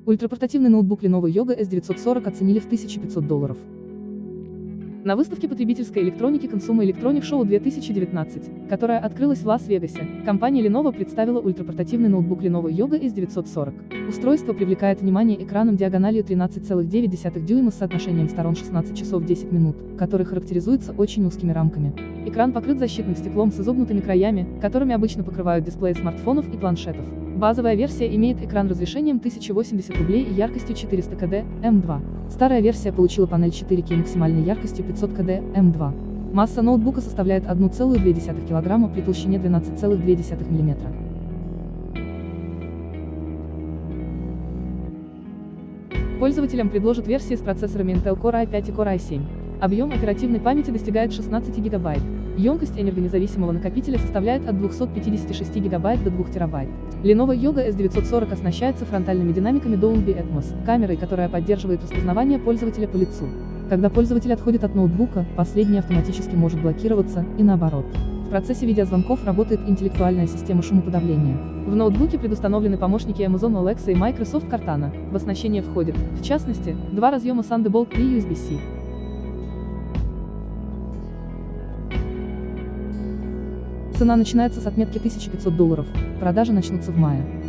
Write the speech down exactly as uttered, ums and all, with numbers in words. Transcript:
Ультрапортативный ноутбук Lenovo Yoga эс девятьсот сорок оценили в тысячу пятьсот долларов. На выставке потребительской электроники Consumer Electronic Show две тысячи девятнадцать, которая открылась в Лас-Вегасе, компания Lenovo представила ультрапортативный ноутбук Lenovo Yoga эс девятьсот сорок. Устройство привлекает внимание экраном диагональю тринадцать целых девять десятых дюйма с соотношением сторон шестнадцать часов десять минут, который характеризуется очень узкими рамками. Экран покрыт защитным стеклом с изогнутыми краями, которыми обычно покрывают дисплеи смартфонов и планшетов. Базовая версия имеет экран разрешением тысяча восемьдесят рублей и яркостью четыреста кэдэ, эм два. Старая версия получила панель четыре кей максимальной яркостью пятьсот кэдэ, эм два. Масса ноутбука составляет одна целая две десятых килограмма при толщине двенадцать целых две десятых миллиметра. Пользователям предложат версии с процессорами Intel Core ай пять и Core ай семь. Объем оперативной памяти достигает шестнадцати гигабайт. Емкость энергонезависимого накопителя составляет от двухсот пятидесяти шести гигабайт до двух терабайт. Lenovo Yoga эс девятьсот сорок оснащается фронтальными динамиками Dolby Atmos, камерой, которая поддерживает распознавание пользователя по лицу. Когда пользователь отходит от ноутбука, последний автоматически может блокироваться, и наоборот. В процессе видеозвонков работает интеллектуальная система шумоподавления. В ноутбуке предустановлены помощники Amazon Alexa и Microsoft Cortana. В оснащение входит, в частности, два разъема Thunderbolt три ю эс би-C. Цена начинается с отметки тысяча пятьсот долларов, продажи начнутся в мае.